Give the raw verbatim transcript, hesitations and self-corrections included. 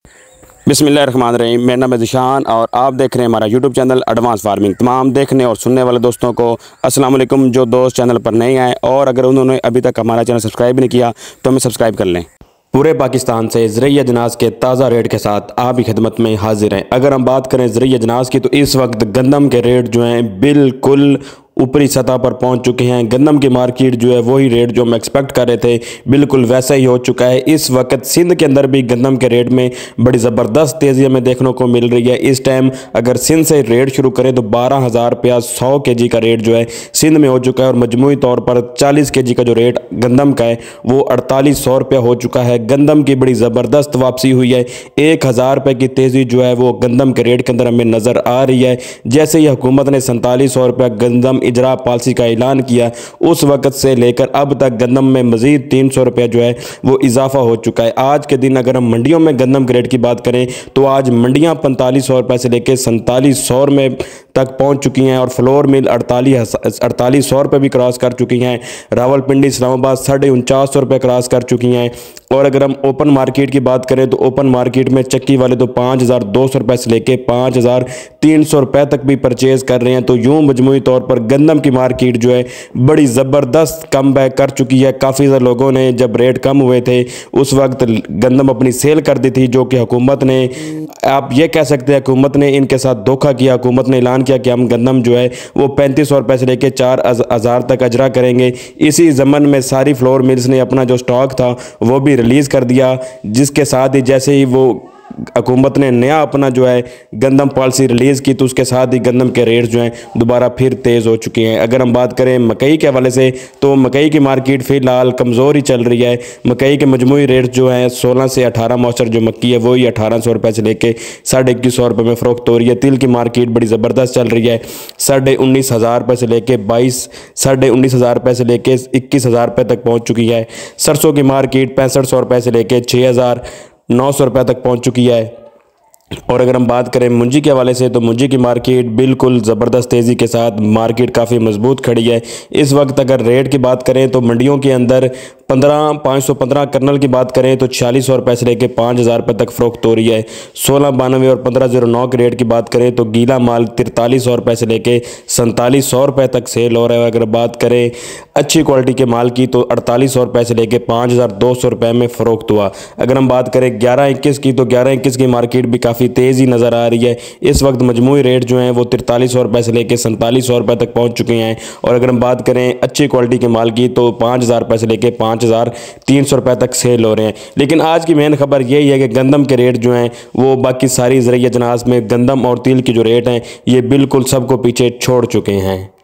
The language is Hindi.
बिस्मिल्लाहिर्रहमानिर्रहीम। मेरा नाम है ज़िशान और आप देख रहे हैं हमारा यूट्यूब चैनल एडवांस फार्मिंग। तमाम देखने और सुनने वाले दोस्तों को अस्सलाम वालेकुम। जो दोस्त चैनल पर नए आए और अगर उन्होंने अभी तक हमारा चैनल सब्सक्राइब नहीं किया तो हमें सब्सक्राइब कर लें। पूरे पाकिस्तान से ज़रिया अजनास के ताज़ा रेट के साथ आप ही खिदमत में हाजिर हैं। अगर हम बात करें ज़रिया अजनास की तो इस वक्त गंदम के रेट जो हैं बिल्कुल ऊपरी सतह पर पहुंच चुके हैं। गंदम की मार्केट जो है वही रेट जो हम एक्सपेक्ट कर रहे थे बिल्कुल वैसा ही हो चुका है। इस वक्त सिंध के अंदर भी गंदम के रेट में बड़ी ज़बरदस्त तेज़ी हमें देखने को मिल रही है। इस टाइम अगर सिंध से रेट शुरू करें तो बारह हज़ार रुपया सौ के जी का रेट जो है सिंध में हो चुका है और मजमूई तौर पर चालीस के जी का जो रेट गंदम का है वो अड़तालीस सौ रुपया हो चुका है। गंदम की बड़ी ज़बरदस्त वापसी हुई है। एक हज़ार रुपये की तेज़ी जो है वो गंदम के रेट के अंदर हमें नज़र आ रही है। जैसे ही हुकूमत ने सैंतालीस सौ रुपया गंदम इजरा पॉलिसी का ऐलान किया उस वक्त से लेकर अब तक गंदम में मजीद तीन सौ रुपया जो है वो इजाफा हो चुका है। आज के दिन अगर हम मंडियों में गंदम के रेट की बात करें तो आज मंडियां पैंतालीस सौ रुपये से लेकर सैंतालीस सौ में तक पहुंच चुकी हैं और फ्लोर मिल अड़तालीस अड़तालीस सौ रुपये भी क्रॉस कर चुकी हैं। रावलपिंडी इस्लामाबाद साढ़े उनचास सौ रुपये क्रॉस कर चुकी हैं। और अगर हम ओपन मार्केट की बात करें तो ओपन मार्केट में चक्की वाले तो पाँच हज़ार दो सौ रुपये से लेके पाँच हज़ार तीन सौ रुपये तक भी परचेज़ कर रहे हैं। तो यूँ मजमूई तौर पर गंदम की मार्केट जो है बड़ी ज़बरदस्त कम बैक कर चुकी है। काफ़ी ज़्यादा लोगों ने जब रेट कम हुए थे उस वक्त गंदम अपनी सेल कर दी थी, जो कि हुकूमत ने, आप ये कह सकते हैं हुकूमत ने इनके साथ धोखा किया। हुकूमत ने ऐलान किया कि हम गंदम जो है वो पैंतीस सौ रुपये से लेकर चार हज़ार तक अजरा करेंगे। इसी ज़मन में सारी फ्लोर मिल्स ने अपना जो स्टॉक था वो भी रिलीज़ कर दिया, जिसके साथ ही जैसे ही वो हुकूमत ने नया अपना जो है गंदम पॉलिसी रिलीज़ की तो उसके साथ ही गंदम के रेट जो हैं दोबारा फिर तेज़ हो चुके हैं। अगर हम बात करें मकई के हवाले से तो मकई की मार्केट फ़िलहाल कमज़ोर ही चल रही है। मकई के मजमूई रेट जो हैं सोलह से अठारह मौसर जो मक्की है वही अठारह सौ रुपये से लेके साढ़े इक्कीस सौ रुपये में फ़रोख्त हो रही है। तिल की मार्केट बड़ी ज़बरदस्त चल रही है। साढ़े उन्नीस हज़ार रुपये से लेके बाईस साढ़े उन्नीस हज़ार रुपये से लेके इक्कीस हज़ार रुपये तक पहुँच चुकी है। सरसों की मार्केट पैंसठ सौ रुपये से लेके छः हज़ार नौ सौ रुपये तक पहुँच चुकी है। और अगर हम बात करें मुंजी के हवाले से तो मुंजी की मार्केट बिल्कुल ज़बरदस्त तेज़ी के साथ मार्केट काफ़ी मजबूत खड़ी है। इस वक्त अगर रेट की बात करें तो मंडियों के अंदर पंद्रह पाँच सौ पंद्रह कर्नल की बात करें तो छियालीस सौ रुपये से लेकर पाँच हज़ार रुपये तक फ़रोख्त हो रही है। सोलह बानवे और पंद्रह जीरो नौ के रेट की बात करें तो गीला माल तिरतालीस सौ रुपये से लेकर सैंतालीस सौ रुपये तक सेल हो रहा है। अगर बात करें अच्छी क्वालिटी के माल की तो अड़तालीस सौ रुपये से लेकर पाँच हज़ार दो सौ रुपये में फ़रोख्त हुआ। अगर हम बात करें ग्यारह इक्कीस की तो ग्यारह इक्कीस की मार्केट भी काफ़ी तेज़ी नज़र आ रही है। इस वक्त मजमूई रेट जो हैं वो तिरतालीस सौ रुपये से लेकर सैंतालीस सौ रुपये तक पहुँच चुके हैं। और अगर हम बात करें अच्छी क्वालिटी के माल की तो पाँच हज़ार रुपये से लेकर पाँच हज़ार तीन सौ रुपये तक सेल हो रहे हैं। लेकिन आज की मेन खबर यही है कि गंदम के रेट जो हैं वो बाकी सारी ज़रिया अजनास में गंदम और तिल की जो रेट हैं ये बिल्कुल सबको पीछे छोड़ चुके हैं।